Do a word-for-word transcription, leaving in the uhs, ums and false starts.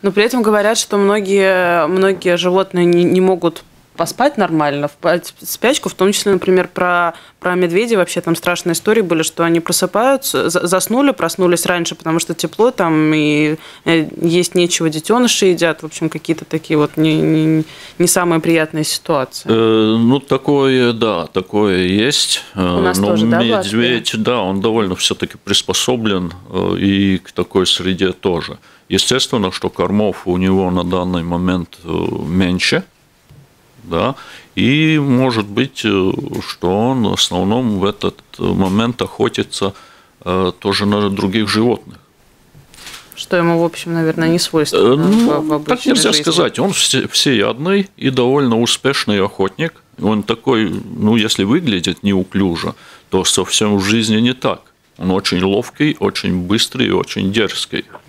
Но при этом говорят, что многие, многие животные не, не могут поспать нормально, впасть в спячку, в том числе, например, про, про медведей вообще там страшные истории были, что они просыпаются, заснули, проснулись раньше, потому что тепло там, и есть нечего, детеныши едят, в общем, какие-то такие вот не, не, не самые приятные ситуации. Э, ну, такое, да, такое есть. У нас но тоже, да, медведь, да, он довольно все-таки приспособлен и к такой среде тоже. Естественно, что кормов у него на данный момент меньше, да, и может быть, что он в основном в этот момент охотится тоже на других животных. Что ему, в общем, наверное, не свойственно ну, в, в обычной так нельзя жизни. сказать. Он все, всеядный и довольно успешный охотник. Он такой, ну, если выглядит неуклюже, то совсем в жизни не так. Он очень ловкий, очень быстрый и очень дерзкий.